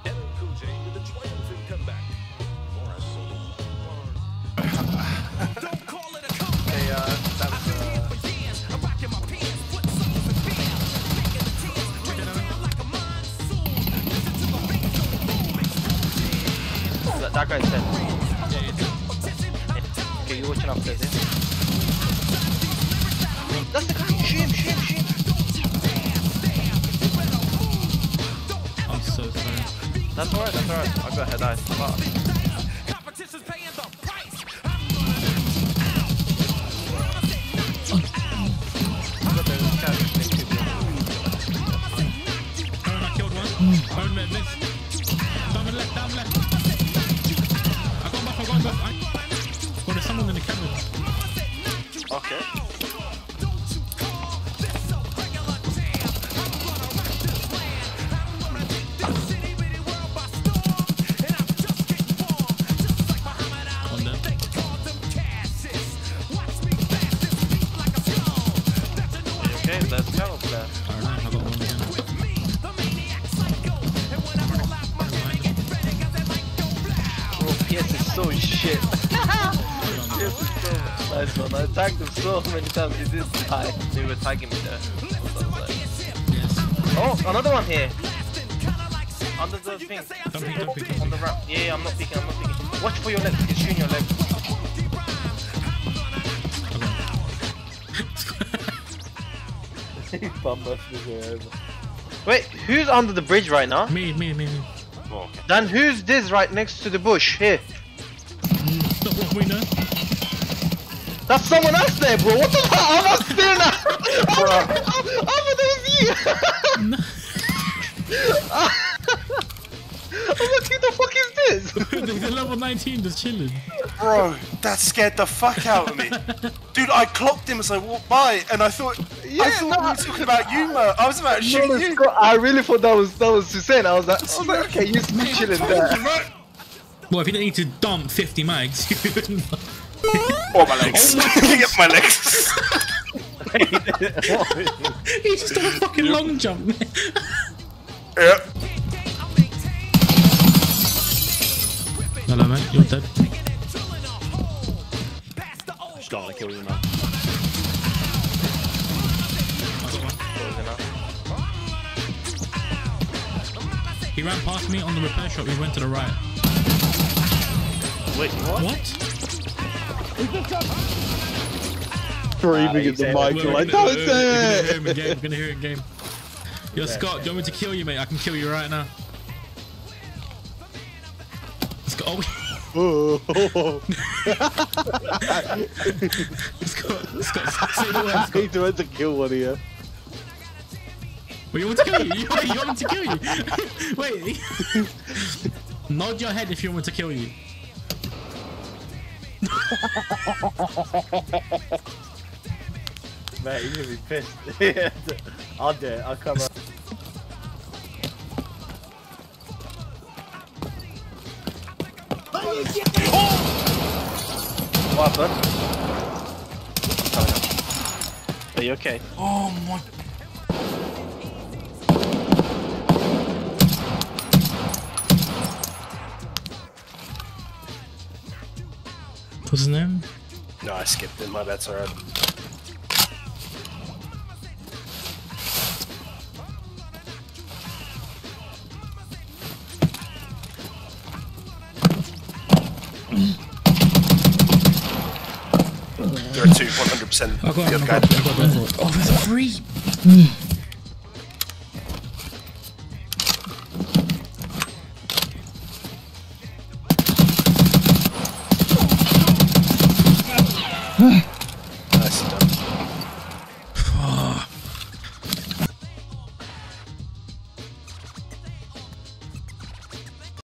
That guy's dead. Okay, you're watching upstairs, yeah? That's the guy! Shoot him! I'm so sorry. That's alright. I got head eyes. Fuck. I killed one. Owen met this. Down left. I got him back. Oh, there's someone in the camera. Okay. Okay, that's Carol there. Alright, I got one again. Bro, PS is so shit. PS is so nice, man. I tagged him so many times. He didn't die. They were tagging me there. Yes. Oh, another one here. Under the thing. Don't peek. On the ramp. Yeah, I'm not peeking. Watch for your legs. He's shooting your legs. Wait, who's under the bridge right now? Me. Oh, okay. Then who's this right next to the bush? Here. Not what we know. That's someone else there, bro. What the fuck? I'm not there now. I thought it was you. I'm like, who the fuck is this? The level 19 just chilling. Bro, that scared the fuck out of me. Dude, I clocked him as I walked by, and I thought we were talking about you, man. I was about to shoot you. I really thought that was Hussein. I was like, okay, you're chilling there. Well, if you didn't need to dump 50 mags, you wouldn't. Oh, my legs. Get my legs. He just done a fucking long jump. Yep. Hello, mate. You're dead. Just gotta kill you now. He ran past me on the repair shop. We went to the right. Wait, what? Screaming at the mic, you're like, don't say it! We're gonna hear it in game. Yo, Scott, do you want me to kill you, mate? I can kill you right now. Scott, Scott, say the word, I need to have to kill one of you. Well, you want to kill you? You want me to kill you? Wait. Nod your head if you want me to kill you. Mate, you're gonna be pissed. I'll do it. I'll come up. What happened? Are you okay? Oh my. What's his name? No, I skipped it. My bad's alright. There are two, 100%. I got The other guy. Oh, there's a free.